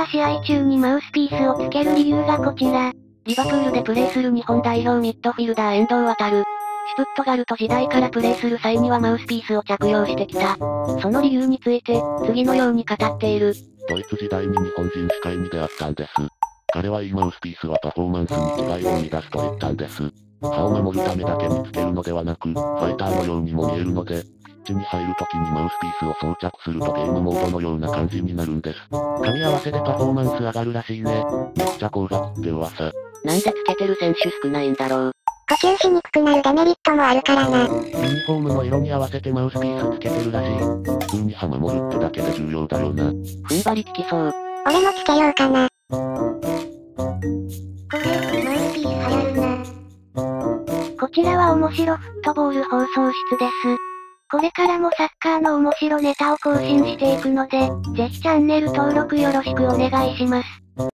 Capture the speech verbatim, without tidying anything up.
が試合中にマウスピースをつける理由がこちら。 リバプールでプレーする日本代表ミッドフィルダー遠藤航。シュプットガルト時代からプレーする際にはマウスピースを着用してきた。その理由について、次のように語っている。 ドイツ時代に日本人司会に出会ったんです。彼は e マウスピースはパフォーマンスに違いを生み出すと言ったんです。歯を守るためだけにつけるのではなく、ファイターのようにも見えるので、ピッチに入る時にマウスピースを装着するとゲームモードのような感じになるんです。噛み合わせでパフォーマンス上がるらしいね。めっちゃ高額って噂。 なんでつけてる選手少ないんだろう。 呼吸しにくくなるデメリットもあるからな。 ユニフォームの色に合わせてマウスピースつけてるらしい。普通に歯守るってだけで重要だよな。 踏ん張り効きそう。 俺もつけようかな。これ、マウスピース流行るな。こちらは面白フットボール放送室です。これからもサッカーの面白ネタを更新していくので、ぜひチャンネル登録よろしくお願いします。